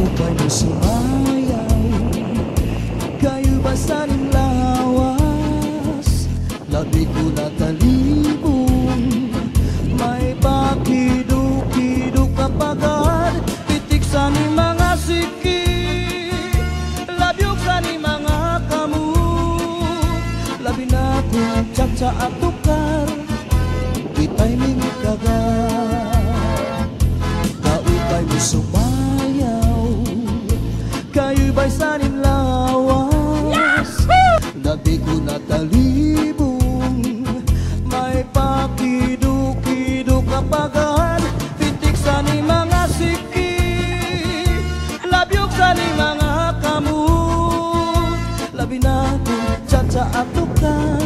upay mo sumayaw, kayo basta ning lawas. Labi ko na talibong, may pakido-kido kapagad. Pitik sa ni mga siki, labyog sa ni mga kamu. Labi na ko tsa-tsa at tukar, kita'y mingkagat. Kaupay mo sumayaw, kayo'y ba'y sanin lawas. Labi ko na talibong, may pakido-kido kapagad. Pitik sa ni mga siki, labyog sa ni mga kamu. Labi na ko tsa-tsa at tukar,